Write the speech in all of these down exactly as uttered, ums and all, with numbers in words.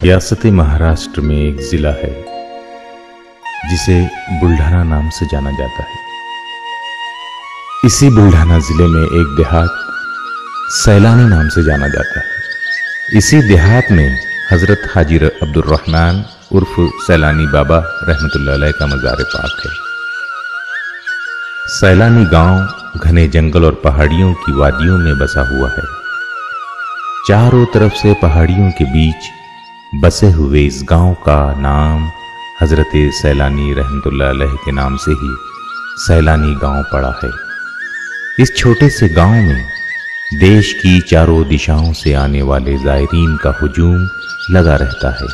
रियासत महाराष्ट्र में एक जिला है जिसे बुल्ढाना नाम से जाना जाता है। इसी बुल्ढाना जिले में एक देहात सैलानी नाम से जाना जाता है। इसी देहात में हजरत हाजी अब्दुर रहमान उर्फ सैलानी बाबा रहमतुल्लाह अलैह का मज़ार पाक है। सैलानी गांव घने जंगल और पहाड़ियों की वादियों में बसा हुआ है। चारों तरफ से पहाड़ियों के बीच बसे हुए इस गांव का नाम हजरत सैलानी रहमतुल्लाह अलैह के नाम से ही सैलानी गांव पड़ा है। इस छोटे से गांव में देश की चारों दिशाओं से आने वाले ज़ायरीन का हुजूम लगा रहता है।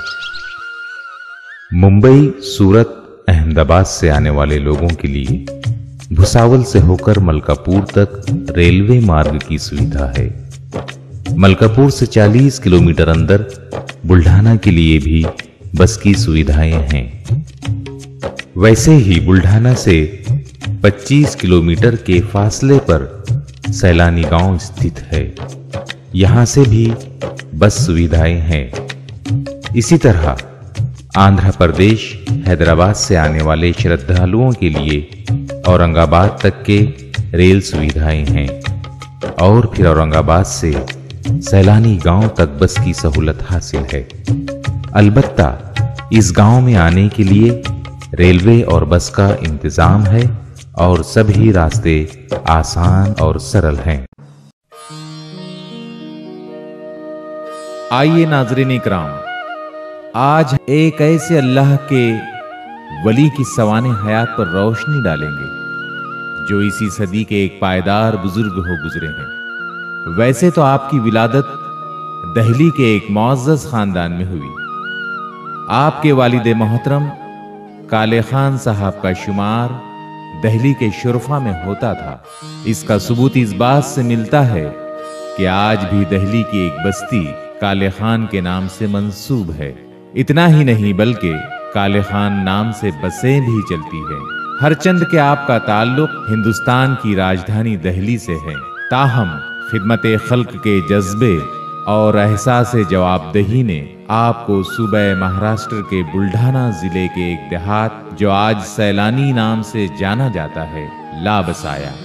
मुंबई, सूरत, अहमदाबाद से आने वाले लोगों के लिए भुसावल से होकर मलकापुर तक रेलवे मार्ग की सुविधा है। मलकापुर से चालीस किलोमीटर अंदर बुल्ढाना के लिए भी बस की सुविधाएं हैं। वैसे ही बुल्ढाना से पच्चीस किलोमीटर के फासले पर सैलानी गांव स्थित है। यहां से भी बस सुविधाएं हैं। इसी तरह आंध्र प्रदेश, हैदराबाद से आने वाले श्रद्धालुओं के लिए औरंगाबाद तक के रेल सुविधाएं हैं और फिर औरंगाबाद से सैलानी गांव तक बस की सहूलत हासिल है। अलबत्ता इस गांव में आने के लिए रेलवे और बस का इंतजाम है और सभी रास्ते आसान और सरल हैं। आइए नाज़रीन इकराम, आज एक ऐसे अल्लाह के वली की सवाने हयात पर रोशनी डालेंगे जो इसी सदी के एक पायदार बुजुर्ग हो गुजरे हैं। वैसे तो आपकी विलादत दहली के एक मुअज़्ज़ज़ खानदान में हुई। आपके वालिद मोहतरम काले खान साहब का शुमार दहली के शुरफा में होता था। इसका सबूत इस बात से मिलता है कि आज भी दहली की एक बस्ती काले खान के नाम से मंसूब है। इतना ही नहीं बल्कि काले खान नाम से बसें भी चलती हैं। हरचंद के आपका ताल्लुक हिंदुस्तान की राजधानी दहली से है। ताहम खिदमत खल्क के जज्बे और एहसास जवाबदेही ने आपको सूबे महाराष्ट्र के बुल्ढाना जिले के एक देहात जो आज सैलानी नाम से जाना जाता है ला बसाया।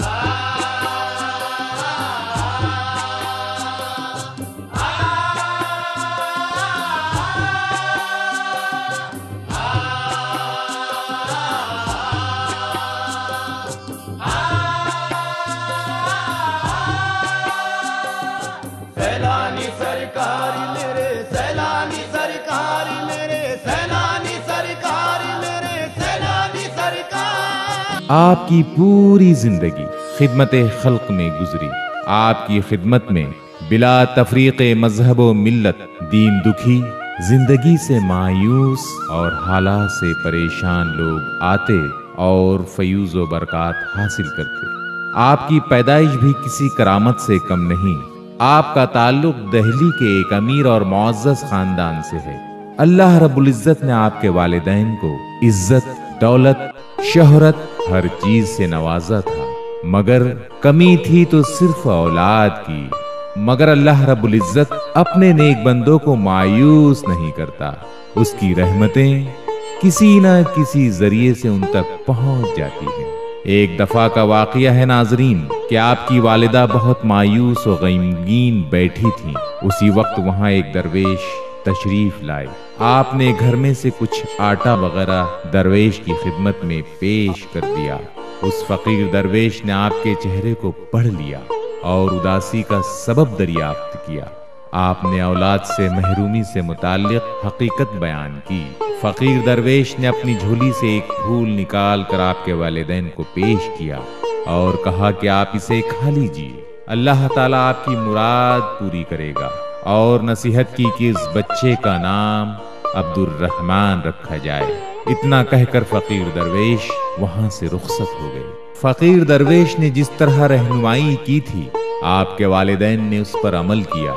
आपकी पूरी जिंदगी खिदमत खल्क में गुजरी। आपकी खिदमत में बिला तफरीक मजहब व मिल्लत दीन दुखी, जिंदगी से मायूस और हालात से परेशान लोग आते और फयूज व बरकत हासिल करते। आपकी पैदाइश भी किसी करामत से कम नहीं। आपका ताल्लुक दहली के एक अमीर और मुअज़्ज़ज़ खानदान से है। अल्लाह रब्बुल इज्जत ने आपके वालिदैन को इज्जत, दौलत, शोहरत हर चीज से नवाजा था, मगर कमी थी तो सिर्फ औलाद की। मगर अल्लाह रब्बुल इज्जत अपने नेक बंदों को मायूस नहीं करता। उसकी रहमतें किसी न किसी जरिए से उन तक पहुंच जाती हैं। एक दफा का वाकया है नाजरीन कि आपकी वालिदा बहुत मायूस और गमगीन बैठी थी। उसी वक्त वहां एक दरवेश तशरीफ लाए। आपने घर में से कुछ आटा वगैरह दरवेश की खिदमत में पेश कर दिया। उस फकीर दरवेश ने आपके चेहरे को पढ़ लिया और उदासी का सबब दरियाफ्त किया। आपने औलाद से महरूमी से मुताल्लिक हकीकत बयान की। फकीर दरवेश ने अपनी झोली से एक फूल निकाल कर आपके वालिदैन को पेश किया और कहा कि आप इसे खा लीजिए, अल्लाह ताला आपकी मुराद पूरी करेगा। और नसीहत की कि इस बच्चे का नाम अब्दुर रहमान रखा जाए। इतना कहकर फकीर दरवेश वहां से रुखसत हो गए। फकीर दरवेश ने जिस तरह रहनुमाई की थी, आपके वालिदैन ने उस पर अमल किया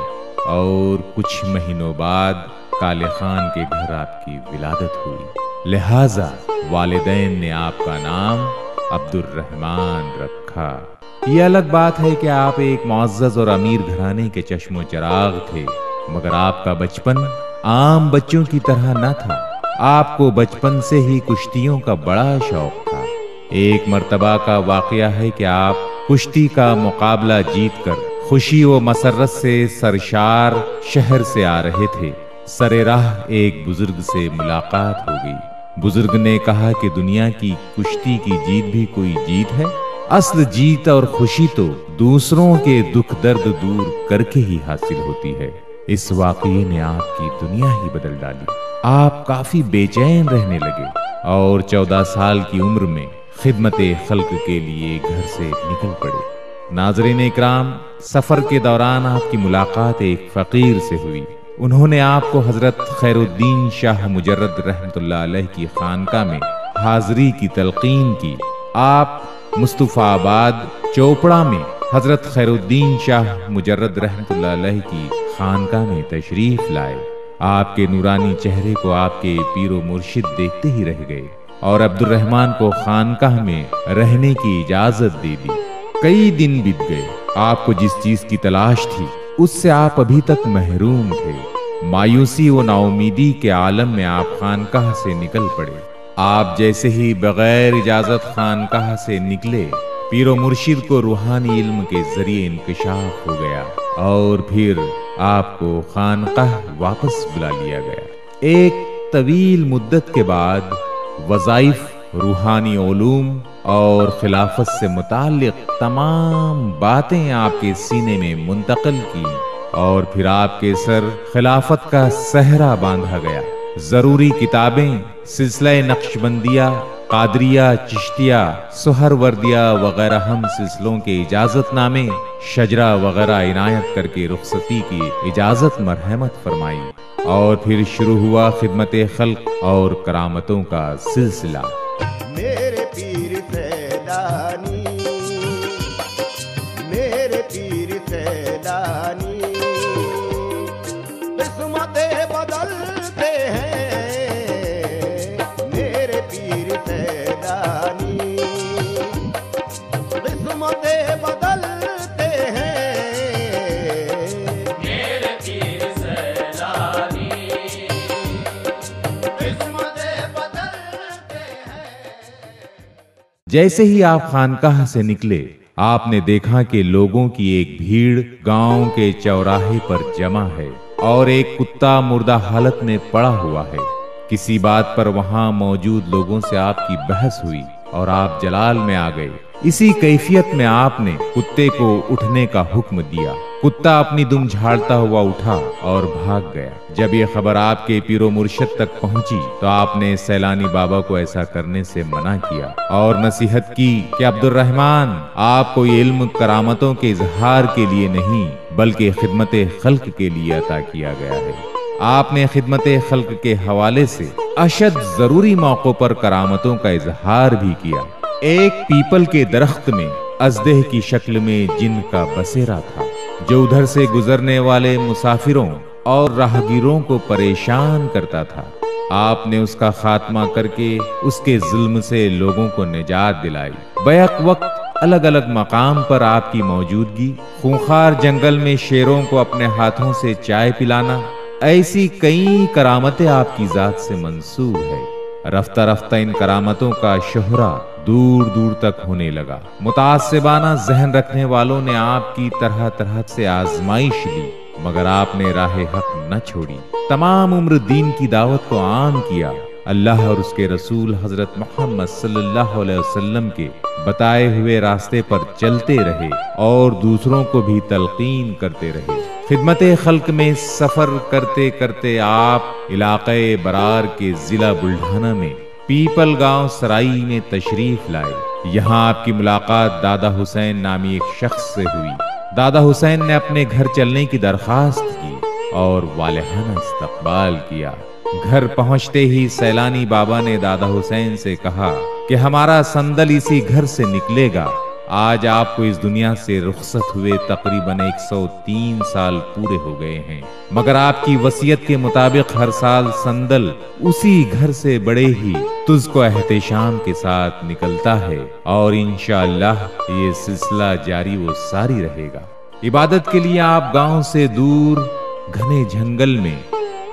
और कुछ महीनों बाद काले खान के घर आपकी विलादत हुई। लिहाजा वालिदैन ने आपका नाम अब्दुर रहमान रखा। यह अलग बात है कि आप एक मुअज़्ज़ज़ और अमीर घराने के चश्मो चिराग थे, मगर आपका बचपन आम बच्चों की तरह न था। आपको बचपन से ही कुश्तियों का बड़ा शौक था। एक मर्तबा का वाकया है कि आप कुश्ती का मुकाबला जीतकर खुशी व मसरत से सरशार शहर से आ रहे थे। सरे राह एक बुजुर्ग से मुलाकात हो गई। बुजुर्ग ने कहा कि दुनिया की कुश्ती की जीत भी कोई जीत है? असल जीत और खुशी तो दूसरों के दुख दर्द दूर करके ही हासिल होती है। इस वाकये ने आपकी दुनिया ही बदल डाली। आप काफी बेचैन रहने लगे और चौदह साल की उम्र में खिदमते खल्क के लिए घर से निकल पड़े। नाज़रीन इकराम, सफर के दौरान आपकी मुलाकात एक फकीर से हुई। उन्होंने आपको हजरत खैरुद्दीन शाह मुजर्रद रहमतुल्लाह अलैह की खानका में हाजिरी की तलकीन की। आप मुस्तफाबाद चोपड़ा में हजरत खैरुद्दीन शाह मुजर्रद रहमतुल्लाह अलैह की खानका में तशरीफ लाए। आपके नूरानी चेहरे को आपके पीरो मुर्शिद देखते ही रह गए और अब्दुर्रहमान को खानकाह में रहने की इजाजत दे दी। कई दिन बीत गए। आपको जिस चीज की तलाश थी उससे आप अभी तक महरूम थे। मायूसी व नाउमीदी के आलम में आप खानकाह से निकल पड़े। आप जैसे ही बगैर इजाजत खानकाह से निकले, पीरो मुर्शिद को रूहानी इल्म के जरिए इंकशाफ हो गया और फिर आपको खानकाह वापस बुला लिया गया। एक तवील मुद्दत के बाद वज़ाइफ, रूहानी उलूम और खिलाफत से मुताल्लिक तमाम बातें आपके सीने में मुंतकिल की और फिर आपके सर खिलाफत का सहरा बांधा गया। जरूरी किताबें, सिलसिला नक्शबंदिया, कादरिया, चिश्तिया, सुहरवर्दिया वगैरह हम सिलसिलों के इजाजतनामे, शजरा वगैरह इनायत करके रुखसती की इजाजत मरहमत फरमाई और फिर शुरू हुआ खिदमते खल्क और करामतों का सिलसिला। मेरे पीर सैलानी, मेरे पीर सैलानी, किस्मतें बदलते हैं। मेरे पीर सैलानी, किस्मतें बदलते हैं। मेरे पीर सैलानी, किस्मतें बदलते हैं। जैसे ही आप खानकाह से निकले, आपने देखा कि लोगों की एक भीड़ गांव के चौराहे पर जमा है और एक कुत्ता मुर्दा हालत में पड़ा हुआ है। किसी बात पर वहां मौजूद लोगों से आपकी बहस हुई और आप जलाल में आ गए। इसी कैफियत में आपने कुत्ते को उठने का हुक्म दिया। कुत्ता अपनी दुम झाड़ता हुआ उठा और भाग गया। जब ये खबर आपके पीरो मुर्शिद तक पहुंची तो आपने सैलानी बाबा को ऐसा करने से मना किया और नसीहत की कि अब्दुर्रहमान, आपको ये इल्म करामतों के इजहार के लिए नहीं बल्कि खिदमते खल्क के लिए अता किया गया है। आपने खिदमते खल्क के हवाले से अशद जरूरी मौकों पर करामतों का इजहार भी किया। एक पीपल के दरख्त में अजदेह की शक्ल में जिन का बसेरा था जो उधर से गुजरने वाले मुसाफिरों और राहगीरों को परेशान करता था। आपने उसका खात्मा करके उसके जुल्म से लोगों को निजात दिलाई। बैक वक्त अलग अलग मकाम पर आपकी मौजूदगी, खूंखार जंगल में शेरों को अपने हाथों से चाय पिलाना, ऐसी कई करामतें आपकी जात से मंसूब है। रफ्ता रफ्ता इन करामतों का शोहरा दूर दूर तक होने लगा। मुतासिबाना जहन रखने वालों ने आपकी तरह तरह से आजमाइश ली, मगर आपने राह हक न छोड़ी। तमाम उम्र दीन की दावत को आम किया। अल्लाह और उसके रसूल हजरत मोहम्मद सल्लल्लाहु अलैहि वसल्लम के बताए हुए रास्ते पर चलते रहे और दूसरों को भी तलकीन करते रहे। खिदमते खल्क में सफर करते करते आप इलाके बरार के जिला बुल्ढाना में पीपल गांव सराई में तशरीफ लाए। यहाँ आपकी मुलाकात दादा हुसैन नामी एक शख्स से हुई। दादा हुसैन ने अपने घर चलने की दरखास्त की और वालेहाना इस्तकबाल किया। घर पहुंचते ही सैलानी बाबा ने दादा हुसैन से कहा कि हमारा संदल इसी घर से निकलेगा। आज आपको इस दुनिया से रुखसत हुए तकरीबन एक सौ तीन साल पूरे हो गए हैं, मगर आपकी वसीयत के मुताबिक हर साल संदल उसी घर से बड़े ही तुझको एहतेशाम के साथ निकलता है और इंशाअल्लाह ये सिलसिला जारी वो सारी रहेगा। इबादत के लिए आप गांव से दूर घने जंगल में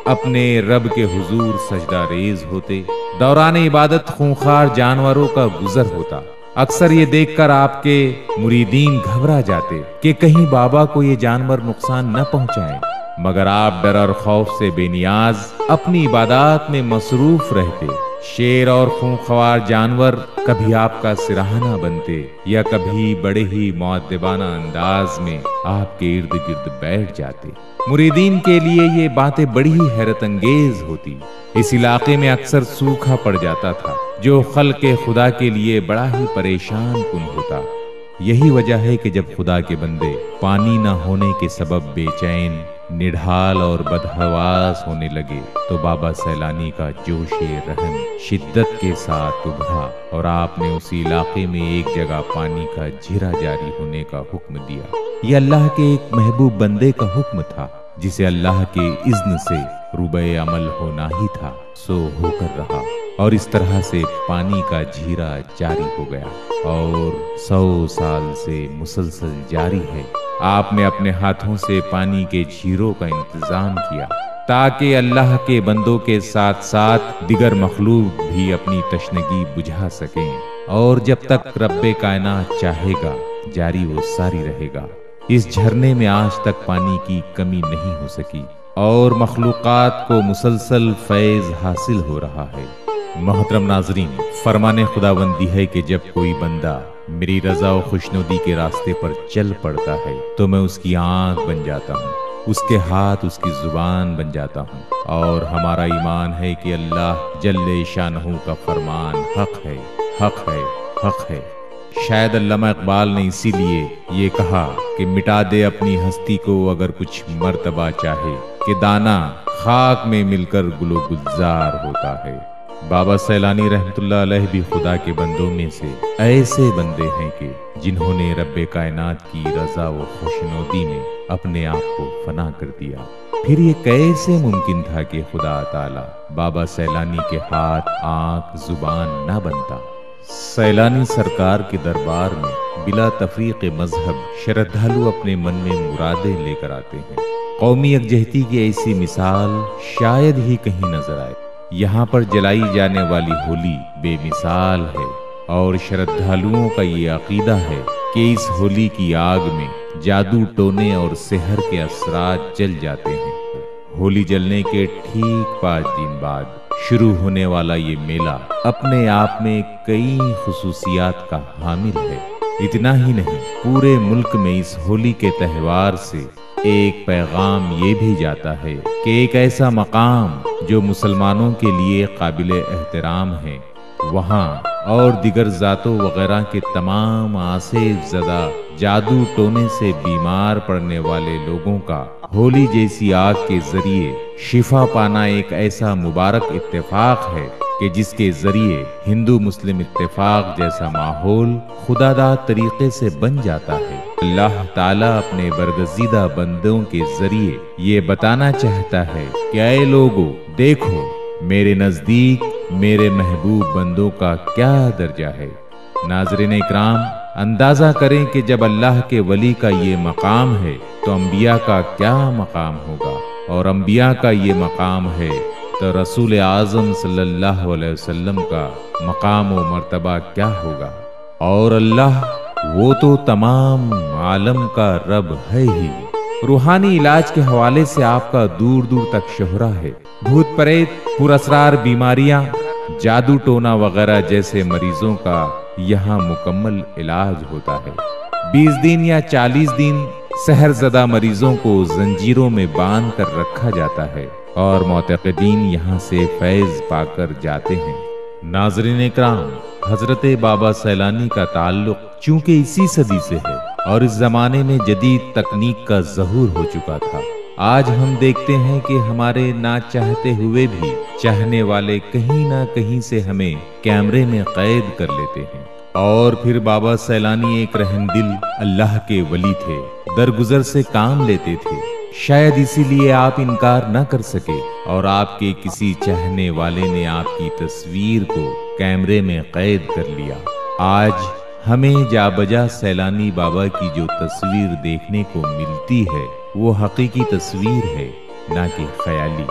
अपने रब के हुजूर सजदा रेज होते। दौरान इबादत खूंखार जानवरों का गुजर होता। अक्सर ये देखकर आपके मुरीदीन घबरा जाते कि कहीं बाबा को ये जानवर नुकसान न पहुंचाएं, मगर आप डर और खौफ से बेनियाज अपनी इबादत में मसरूफ रहते। शेर और खूंखार जानवर कभी आपका सिराहना बनते या कभी बड़े ही मुअद्दिबाना अंदाज में आपके इर्द गिर्द बैठ जाते। मुरीदीन के लिए ये बातें बड़ी ही हैरत अंगेज होती। इस इलाके में अक्सर सूखा पड़ जाता था, जो खल्क़े खुदा के लिए बड़ा ही परेशान कुन होता। यही वजह है कि जब खुदा के बंदे पानी न होने के सबब बेचैन, निढाल और बदहवास होने लगे तो बाबा सैलानी का जोशे रहम शिद्दत के साथ उभरा और आपने उसी इलाके में एक जगह पानी का झीरा जारी होने का हुक्म दिया। ये अल्लाह के एक महबूब बंदे का हुक्म था, जिसे अल्लाह के इज्न से रुबे अमल होना ही था, सो होकर रहा और इस तरह से पानी का झीरा जारी हो गया और सौ साल से मुसलसल जारी है। आपने अपने हाथों से पानी के झीरों का इंतजाम किया ताकि अल्लाह के बंदों के साथ साथ दिगर मखलूक भी अपनी तशनगी बुझा सकें और जब तक रब्बे कायनात चाहेगा जारी वो सारी रहेगा। इस झरने में आज तक पानी की कमी नहीं हो सकी और मखलूकात को मुसलसल फैज हासिल हो रहा है। मोहतरम नाजरीन, फरमाने खुदाबंदी है कि जब कोई बंदा मेरी रजा और खुशनुदी के रास्ते पर चल पड़ता है तो मैं उसकी आंख बन जाता हूँ, उसके हाथ उसकी जुबान बन जाता हूँ। और हमारा ईमान है कि अल्लाह जल्ले शानहू का फरमान हक है, हक है, हक है। शायद अल्लामा इकबाल ने इसीलिए ये कहा कि मिटा दे अपनी हस्ती को अगर कुछ मर्तबा चाहे, कि दाना खाक में मिलकर गुलो गुलजार होता है। बाबा सैलानी रहमतुल्लाह अलैह भी खुदा के बंदों में से ऐसे बंदे हैं कि जिन्होंने रब्बे कायनात की रजा व खुशनुदी में अपने आप को फना कर दिया। फिर ये कैसे मुमकिन था कि खुदा ताला बाबा सैलानी के हाथ, आंख, जुबान ना बनता। सैलानी सरकार के दरबार में बिला तफरीक मजहब श्रद्धालु अपने मन में मुरादें लेकर आते हैं। कौमी यकजहती की ऐसी मिसाल शायद ही कहीं नजर आए। यहाँ पर जलाई जाने वाली होली बेमिसाल है और श्रद्धालुओं का ये अकीदा है कि इस होली की आग में जादू टोने और सेहर के असरात जल जाते हैं। होली जलने के ठीक पाँच दिन बाद शुरू होने वाला ये मेला अपने आप में कई खुसूसियात का हामिल है। इतना ही नहीं, पूरे मुल्क में इस होली के त्यौहार से एक पैगाम ये भी जाता है कि एक ऐसा मकाम जो मुसलमानों के लिए काबिले एहतराम है, वहाँ और दिगर जातों वगैरह के तमाम आसेफ ज़दा जादू टोने से बीमार पड़ने वाले लोगों का होली जैसी आग के जरिए शिफा पाना एक ऐसा मुबारक इत्तेफाक है कि जिसके जरिए हिंदू मुस्लिम इत्तेफाक जैसा माहौल खुदादा तरीके से बन जाता है। अल्लाह ताला अपने बरगजीदा बंदों के जरिए ये बताना चाहता है कि ऐ लोगों, देखो मेरे नजदीक मेरे महबूब बंदों का क्या दर्जा है। नाज़रीन इकराम, अंदाजा करें कि जब अल्लाह के वली का ये मकाम है तो अंबिया का क्या मकाम होगा, और अंबिया का ये मकाम है तो रसूल आज़म सल्लल्लाहु अलैहि वसल्लम का मकाम व मर्तबा क्या होगा। और अल्लाह वो तो तमाम आलम का रब है ही। रूहानी इलाज के हवाले से आपका दूर दूर तक शोहरा है। भूत प्रेत, पुरअसरार बीमारियां, जादू टोना वगैरह जैसे मरीजों का यहाँ मुकम्मल इलाज होता है। बीस दिन या चालीस दिन सहरजदा मरीजों को जंजीरों में बांध कर रखा जाता है और मोतक़दीन यहाँ से फैज पाकर जाते हैं। नाज़रीन इकराम, हजरत बाबा सैलानी का ताल्लुक चूंकि इसी सदी से है और इस जमाने में जदीद तकनीक का ज़हूर हो चुका था, आज हम देखते हैं कि हमारे ना चाहते हुए भी चाहने वाले कहीं ना कहीं से हमें कैमरे में कैद कर लेते हैं। और फिर बाबा सैलानी एक रहमदिल अल्लाह के वली थे, दरगुजर से काम लेते थे। शायद इसीलिए आप इनकार न कर सके और आपके किसी चाहने वाले ने आपकी तस्वीर को कैमरे में कैद कर लिया। आज हमें जाबजा सैलानी बाबा की जो तस्वीर देखने को मिलती है वो हकीकी तस्वीर है, ना कि ख्याली।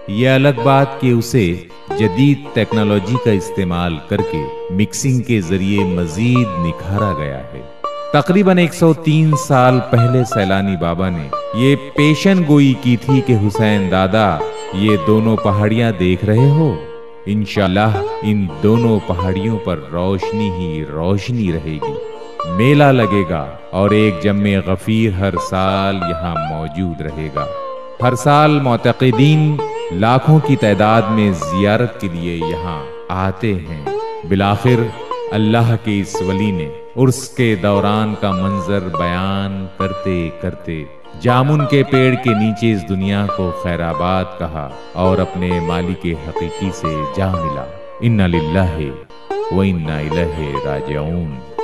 ये अलग बात कि उसे जदीद टेक्नोलॉजी का इस्तेमाल करके मिक्सिंग के जरिए मजीद निखारा गया है। तकरीबन एक सौ तीन साल पहले सैलानी बाबा ने ये पेशन गोई की थी कि हुसैन दादा, ये दोनों पहाड़ियां देख रहे हो, इंशाल्लाह इन दोनों पहाड़ियों पर रोशनी ही रोशनी रहेगी। मेला लगेगा और एक जम्मे गफीर हर साल यहाँ मौजूद रहेगा। हर साल मोतक़ीदीन लाखों की तादाद में जियारत के लिए यहाँ आते हैं। बिलाखिर अल्लाह के इस वली ने उर्स के दौरान का मंजर बयान करते करते जामुन के पेड़ के नीचे इस दुनिया को खैराबाद कहा और अपने मालिक हकीकी से जा मिला। इन्ना लिल्लाहि व इन्ना इलैहि राजिऊन।